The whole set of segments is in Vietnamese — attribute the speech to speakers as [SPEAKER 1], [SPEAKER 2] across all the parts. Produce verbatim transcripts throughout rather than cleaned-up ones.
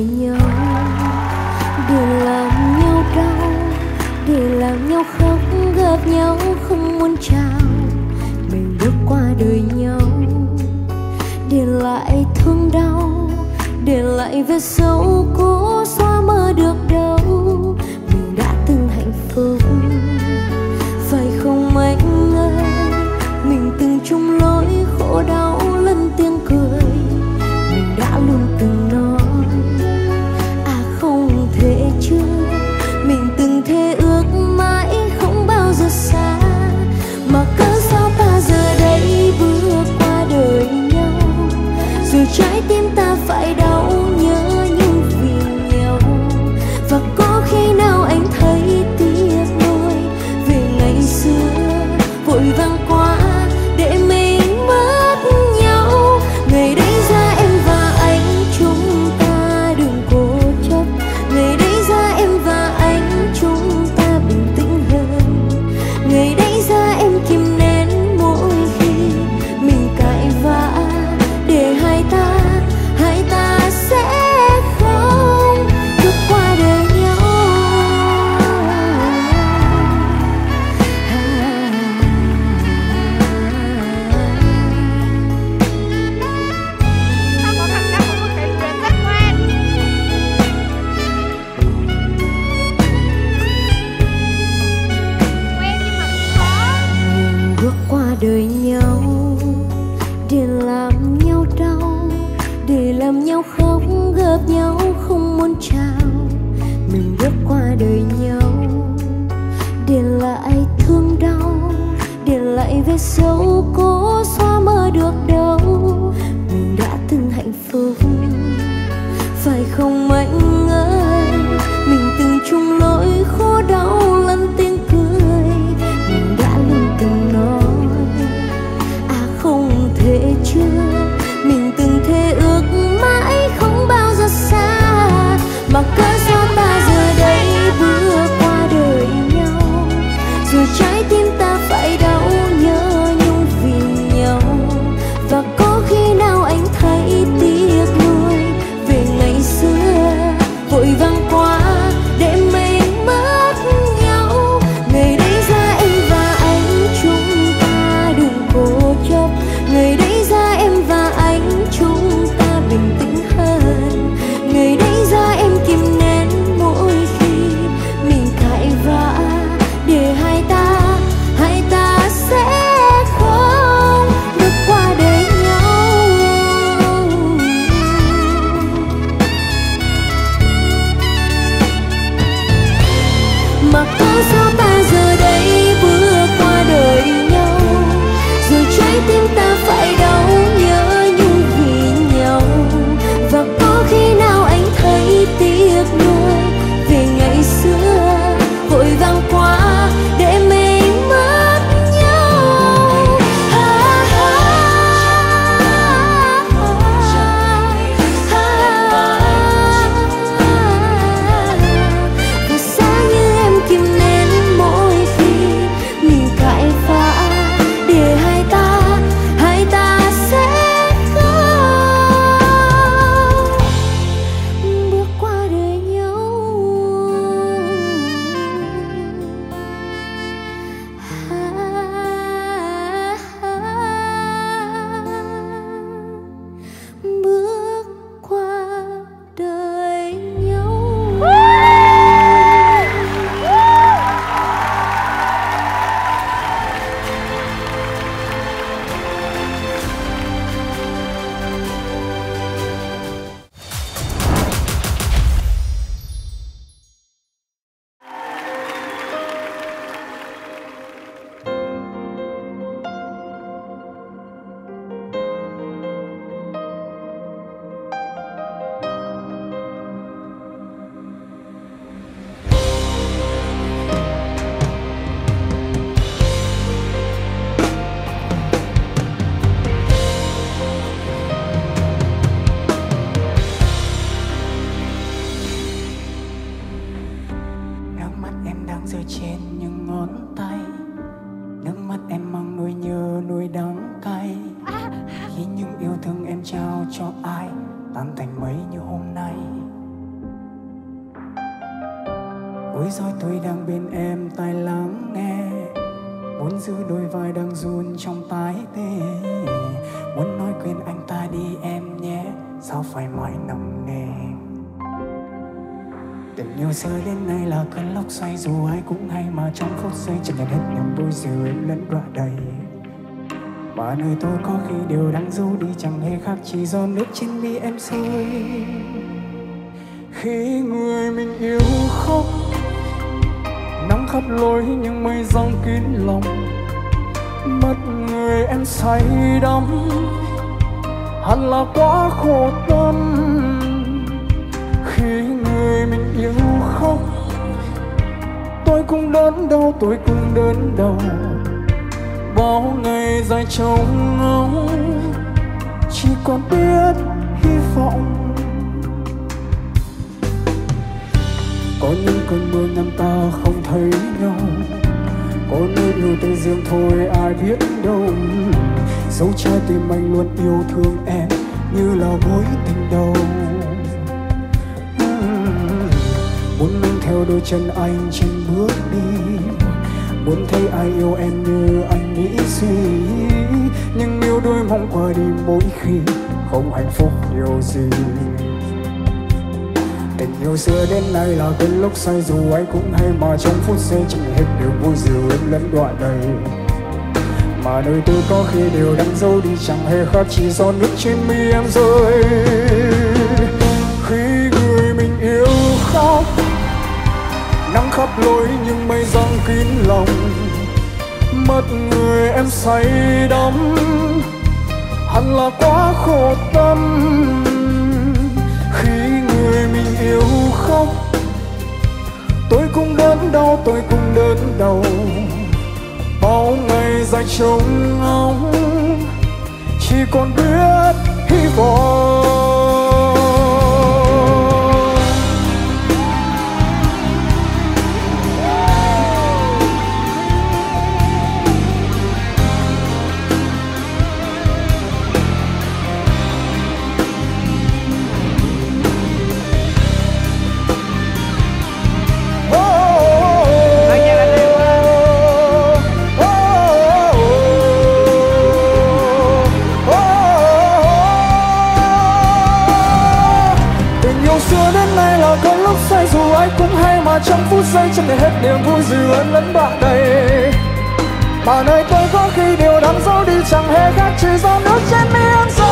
[SPEAKER 1] nhau, để làm nhau đau, để làm nhau khóc, gặp nhau không muốn chào. Mình bước qua đời nhau, để lại thương đau, để lại vết sâu cố xóa mơ được đâu. Mình đã từng hạnh phúc, phải không anh ơi? Mình từng chung lối khổ đau lẫn tiếng cười. Mình đã luôn từng nói à không thể chưa. Mình từng thề ước mãi không bao giờ xa, mà cớ sao ta giờ đây bước qua đời nhau, rồi trái tim ta phải đau nhớ nhung vì nhau. Và có khi nào anh thấy tiếc nuối về ngày xưa vội vàng quá để mình mất nhau. Ngày đấy ra em và anh chúng ta đừng cố chấp, ngày đấy ra em và anh chúng ta bình tĩnh hơn. Ngày đấy ra em kìm nén mỗi khi mình cãi vã, để hai ta hai ta sẽ không bước qua đời nhau.
[SPEAKER 2] Sao có cảm giác có một cái duyên rất quen. Quen nhưng mà cũng khó.
[SPEAKER 1] Mình bước qua đời nhau, để làm nhau đau, để làm nhau khóc, gặp nhau không muốn chào. Mình bước qua đời nhau, để lại thương đau, để lại vết sâu cố xóa mơ được đâu. Mình đã từng hạnh phúc, phải không anh ơi? Mình từng chung lối khổ đau lẫn tiếng cười. Mình đã luôn từng nói à không thể chưa. Mình từng thề ước mãi không bao giờ xa, mà cớ sao ta giờ đây bước qua đời nhau, rồi trái tim ta phải đau nhớ nhung vì nhau. Và có khi nào anh thấy tiếc nuối về ngày xưa
[SPEAKER 3] Ôi rồi tôi đang bên em tai lắng nghe, muốn giữ đôi vai đang run trong tay tê, muốn nói quên anh ta đi em nhé, sao phải mãi nằm nề. Tình yêu xưa đến nay là cơn lốc xoay, dù ai cũng hay mà trong phút giây chẳng nhận hết niềm vui dịu êm lẫn đọa đầy. Mà nơi tôi có khi điều đang giấu đi chẳng hề khác, chỉ do nước trên mi em rơi. Khi người mình yêu khóc, nắng khắp lối nhưng mây giăng kín lòng, mất người em say đắm, hẳn là quá khổ tâm. Khi người mình yêu khóc, tôi cũng đớn đau, tôi cũng đớn đau. Bao ngày dài trông ngóng, chỉ còn biết hy vọng. Có những cơn mưa năm ta không thấy nhau, có nơi yêu tôi riêng thôi ai biết đâu. Dẫu trái tim anh luôn yêu thương em như là mối tình đầu. Muốn nâng theo đôi chân anh trên bước đi, muốn thấy ai yêu em như anh nghĩ gì. Nhưng yêu đôi mong qua đi mỗi khi không hạnh phúc điều gì. Tình yêu xưa đến nay là cơn lốc xoay, dù ai cũng hay mà trong phút giây chẳng hết điều vui dịu êm lẫn đọa đầy. Mà nơi tôi có khi điều đang giấu đi chẳng hề khác, chỉ do nước trên mi em rơi. Khi người mình yêu khóc, nắng khắp lối nhưng mây giăng kín lòng, mất người em say đắm, hẳn là quá khổ tâm. Khi người mình yêu khóc, tôi cũng đớn đau, tôi cũng đớn đau. Bao ngày dài trông ngóng, chỉ còn biết hy vọng. Dù ai cũng hay mà trong phút giây chẳng thể hết niềm vui dịu êm lẫn đọa đầy. Mà nơi tôi có khi điều đang giấu đi chẳng hề khác, chỉ do nước trên mi em rơi.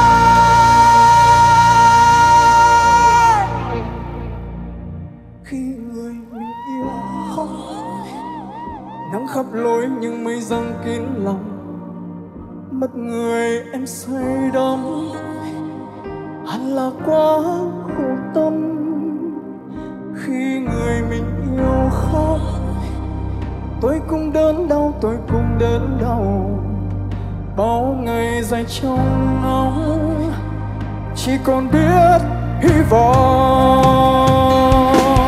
[SPEAKER 3] Khi người mình yêu khóc, nắng khắp lối nhưng mây giăng kín lòng, mất người em say đắm, hẳn là quá khổ tâm. Khi người mình yêu khóc, tôi cũng đớn đau, tôi cũng đớn đau. Bao ngày dài trong ngóng, chỉ còn biết hy vọng.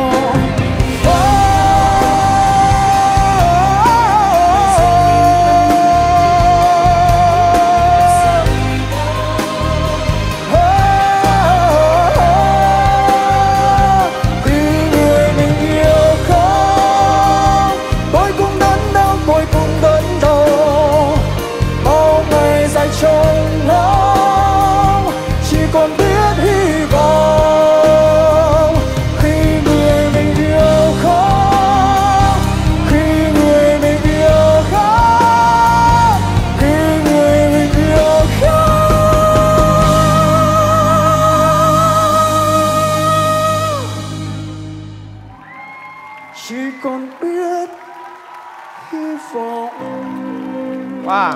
[SPEAKER 3] Chỉ còn biết hy vọng.
[SPEAKER 2] Wow.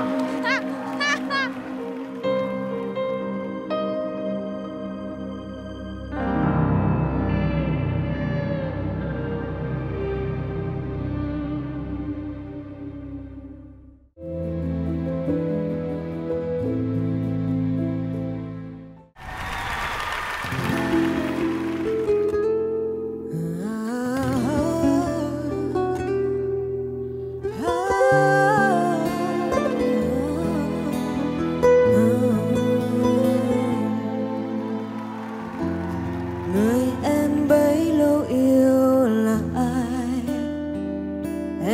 [SPEAKER 1] Người em bấy lâu yêu là ai?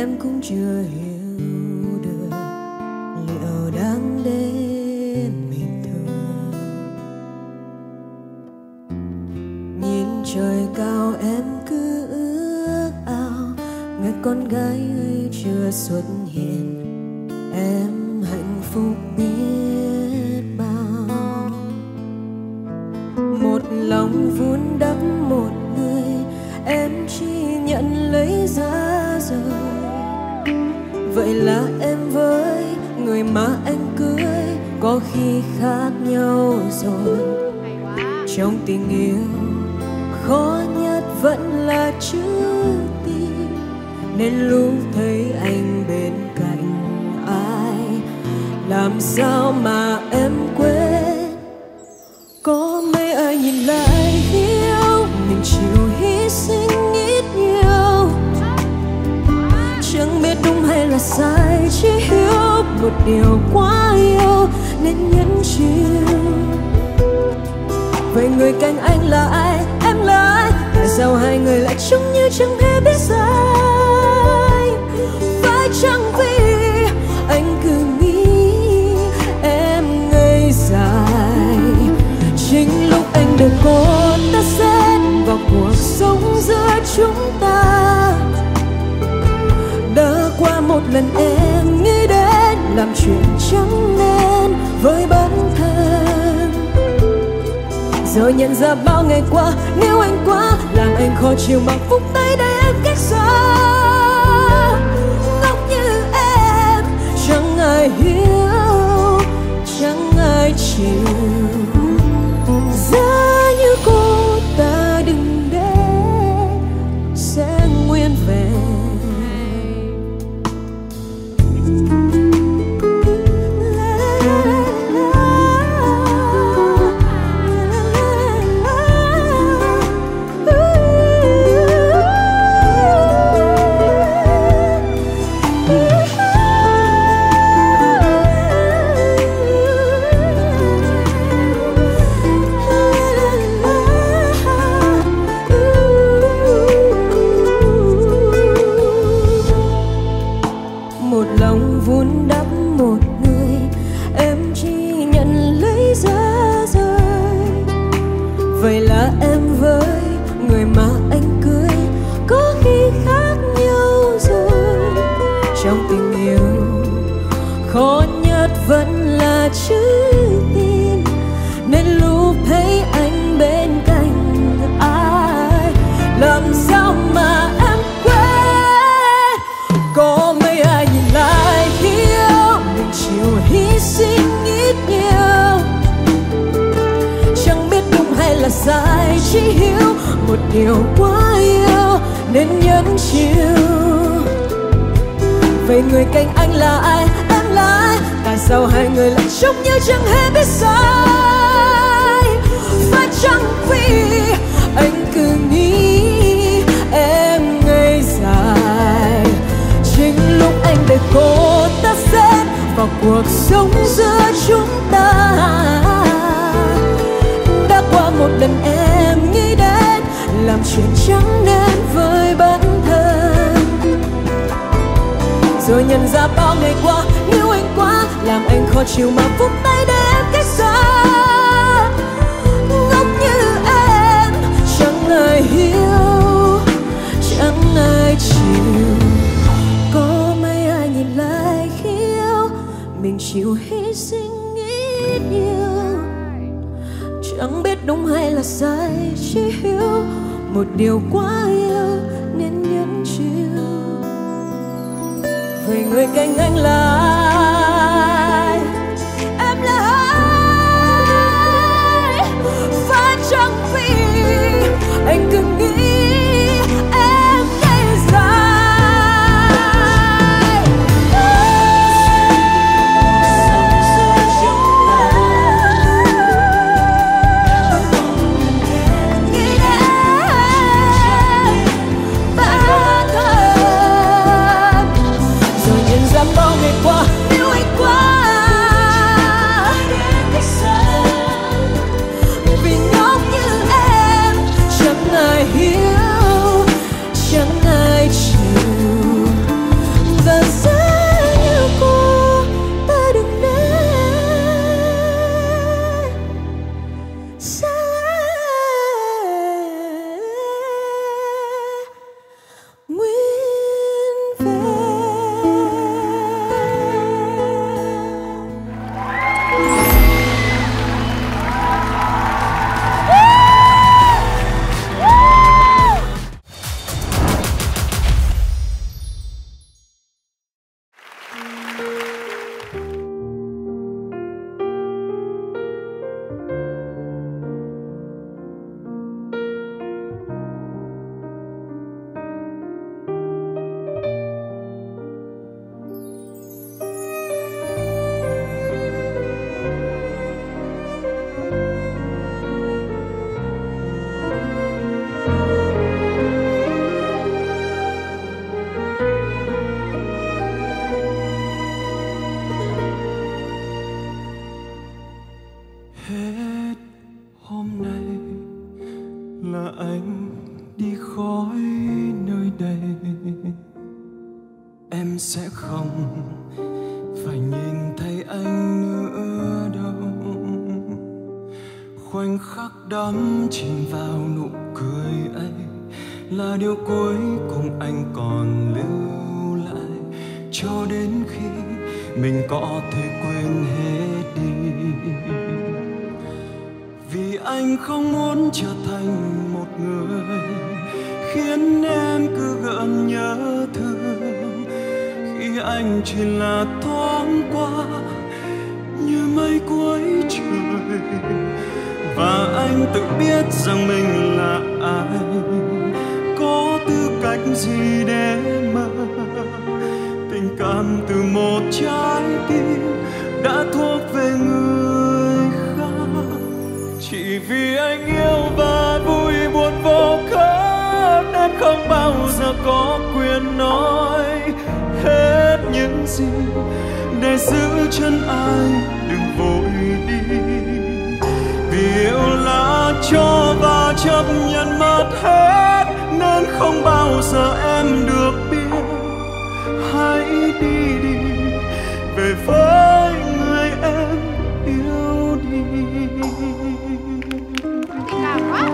[SPEAKER 1] em cũng chưa hiểu được liệu đáng để mình thương. Nhìn trời cao em cứ ước ao, người con gái ấy chưa xuất hiện, em hạnh phúc biết bao. Một lòng vun đắp một người, em chỉ nhận lấy giá rời. Vậy là em với người mà anh cưới có khi khác nhau rồi. Trong tình yêu khó nhất vẫn là chữ tình, nên lúc thấy anh bên cạnh ai, làm sao mà em quên. Có mấy ai nhìn lại hiểu mình chịu hy sinh ít nhiều, chẳng biết đúng hay là sai, chỉ hiểu một điều quá yêu nên nhẫn chịu. Vậy người cạnh anh là ai, em là ai, tại sao hai người lại trông như chẳng hề biết sai? Phải chăng vì anh cứ nghĩ em ngây dài? Chính lúc anh được cô ta xen vào cuộc sống giữa chúng ta, đã qua một lần em nghĩ đến làm chuyện chẳng nên với bản thân. Rồi nhận ra bao ngày qua nếu anh quá làm anh khó chịu mà phút tay để em cách xa. Ngốc như em chẳng ai hiểu, chẳng ai chịu. Giá như cô ta đừng để sẽ nguyên vẹn. Vậy là em với người mà anh cưới có khi khác nhau rồi. Trong tình yêu khó nhất vẫn là chữ tin, nên lúc thấy anh bên cạnh ai, làm sao mà em quên. Có mấy ai nhìn lại hiểu mình chịu hy sinh ít nhiều, hay là sai, chỉ hiểu một điều quá yêu nên nhẫn chịu. Vậy người cạnh anh là ai, em là ai, tại sao hai người lại trông như chẳng hề biết sai? Phải chăng vì anh cứ nghĩ em ngây dài? Chính lúc anh để cô ta xen vào cuộc sống giữa chúng ta, qua một lần em nghĩ đến làm chuyện chẳng nên với bản thân. Rồi nhận ra bao ngày qua nếu anh quá làm anh khó chịu mà phút tay để em cách xa. Ngốc như em chẳng ai hiểu, chẳng ai chịu. Có mấy ai nhìn lại hiểu mình chịu hy sinh ít nhiều, chẳng biết đúng hay là sai, chỉ hiểu một điều quá yêu nên nhẫn chịu. Vậy người cạnh anh là ai, em là ai? Phải chăng vì anh cứ nghĩ em ngây dài? Bao ngày qua
[SPEAKER 3] đi khỏi nơi đây, em sẽ không phải nhìn thấy anh nữa đâu. Khoảnh khắc đắm chìm vào nụ cười ấy là điều cuối cùng anh còn lưu lại, cho đến khi mình có thể quên hết đi. Vì anh không muốn trở thành một người khiến em cứ gợn nhớ thương, khi anh chỉ là thoáng qua như mây cuối trời. Và anh tự biết rằng mình là ai, có tư cách gì để mơ. Tình cảm từ một trái tim đã thuộc về người khác. Chỉ vì anh yêu và vui buồn vô cớ nên không bao giờ có quyền nói hết những gì để giữ chân ai đừng vội đi. Vì yêu là cho và chấp nhận mất hết nên không bao giờ em được biết. Hãy đi đi về với người em yêu đi.
[SPEAKER 2] Cảm quá.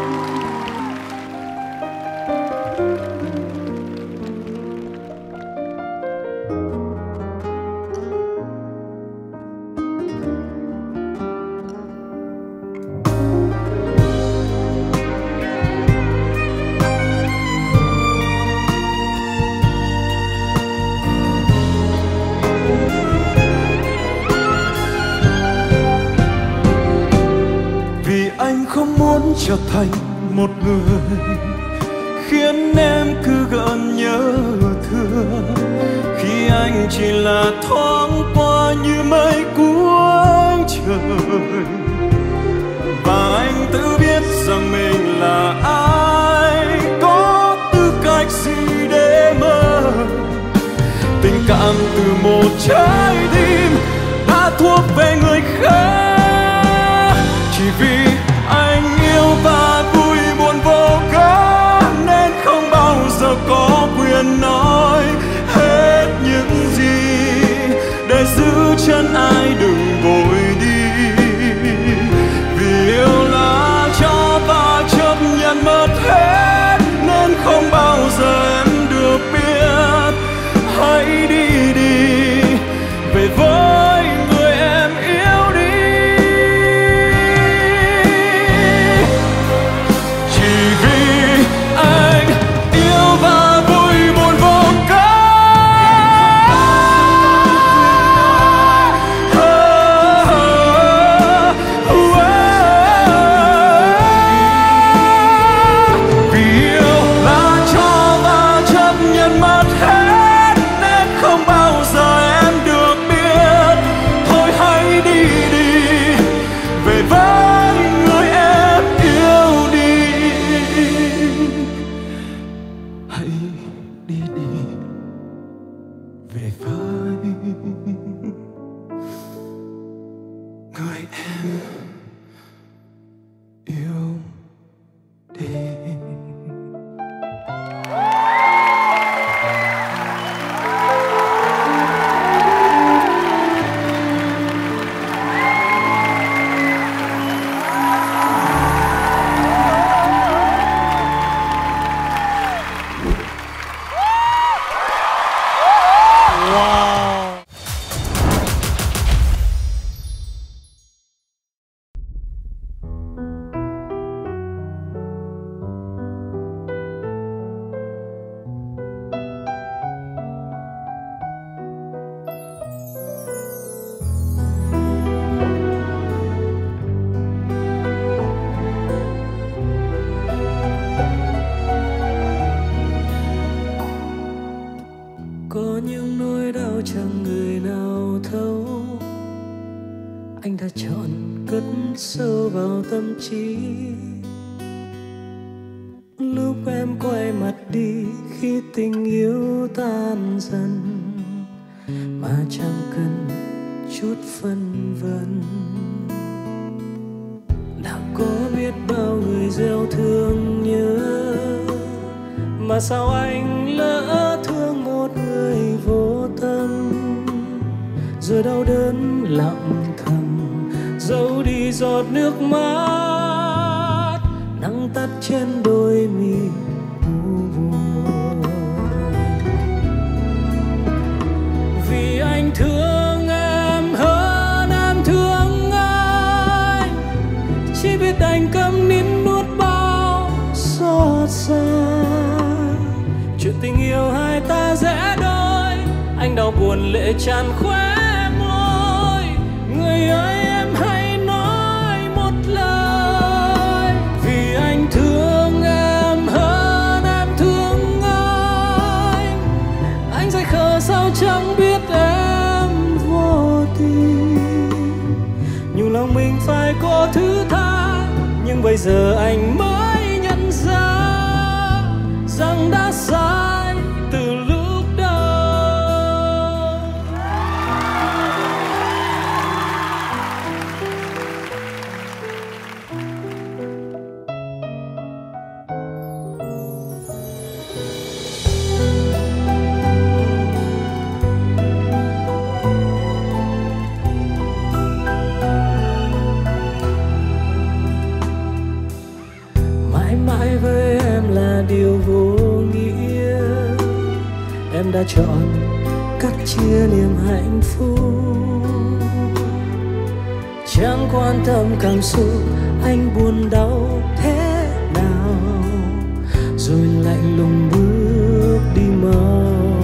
[SPEAKER 3] Không muốn trở thành một người khiến em cứ gợn nhớ thương, khi anh chỉ là thoáng qua như mây cuối trời. Và anh tự biết rằng mình là ai, có tư cách gì để mơ. Tình cảm từ một trái tim đã thuộc về người khác. Chỉ vì anh yêu và vui buồn vô cớ nên không bao giờ có quyền nói hết những gì để giữ chân ai đừng vội đi. Vì yêu là cho và chấp nhận mất hết nên không bao giờ em được biết. Hãy đi đi về với người em yêu đi.
[SPEAKER 4] Anh đã chọn cất sâu vào tâm trí. Lúc em quay mặt đi khi tình yêu tan dần, mà chẳng cần chút phân vân. Đã có biết bao người gieo thương nhớ sao anh lỡ thương một người vô tâm, rồi đau đớn lặng thầm giấu đi giọt nước mắt, nắng tắt trên đôi mi u buồn. Vì anh thương em hơn em thương anh, chỉ biết đành câm nín nuốt bao xót xa. Chuyện tình yêu hai ta rẽ đôi, anh đau buồn lệ tràn khóe môi. Người ơi em hãy nói một lời, vì anh thương em hơn em thương anh. Anh dại khờ sao chẳng biết em vô tình, nhiều lòng mình phải có thứ tha, nhưng bây giờ anh mới nhận ra rằng đã sai từ lúc đầu. Mãi mãi với em là điều vô nghĩa, em đã chọn cắt chia niềm hạnh phúc. Chẳng quan tâm cảm xúc anh buồn đau thế nào, rồi lạnh lùng bước đi mau.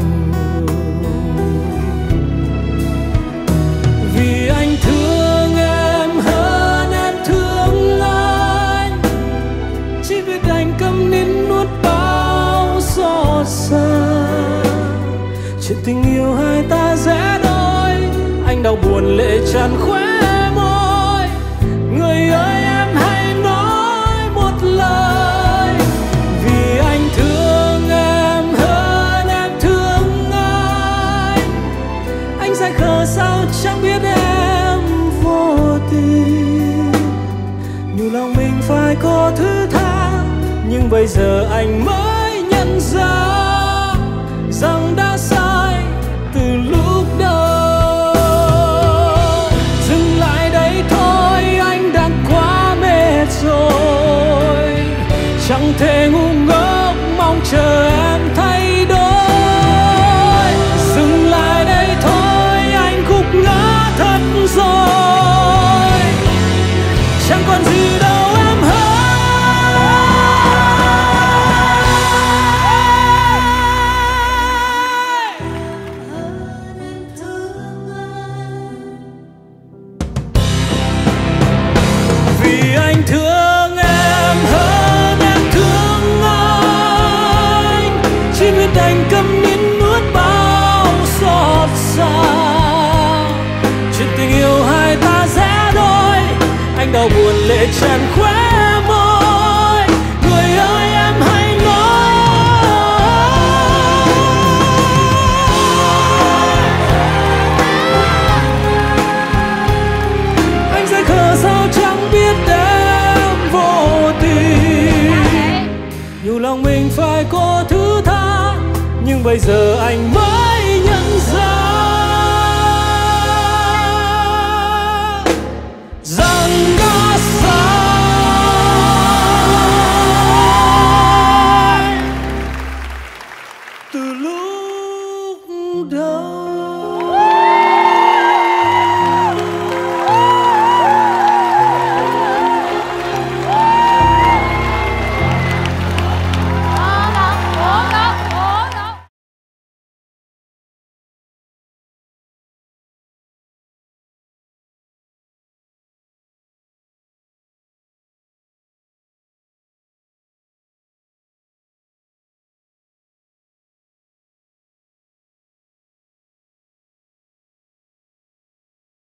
[SPEAKER 4] Vì anh thương em hơn em thương anh, chỉ biết đành câm nín nuốt bao xót xa. Chuyện tình yêu hai ta rẽ đôi, anh đau buồn lệ tràn khóe môi. Người ơi em hãy nói một lời, vì anh thương em hơn em thương anh. Anh dại khờ sao chẳng biết em vô tình, nhiều lòng mình phải có thứ tha, nhưng bây giờ anh mới nhận ra rằng đã sai từ lúc đầu. Dừng lại đây thôi, anh đã quá mệt rồi, chẳng thể ngu ngốc mong chờ em thay đổi. Dừng lại đây thôi, anh gục ngã thật rồi, chẳng còn gì đâu em hơn. Vì anh thương em hơn em thương anh, chỉ biết đành câm nín nuốt bao xót xa. Chuyện tình yêu hai ta rẽ đôi, anh đau buồn lệ tràn khóe môi. Người ơi em hãy nói, anh dại khờ sao chẳng biết em vô tình, nhiều lòng mình phải có thứ tha, nhưng bây giờ anh mới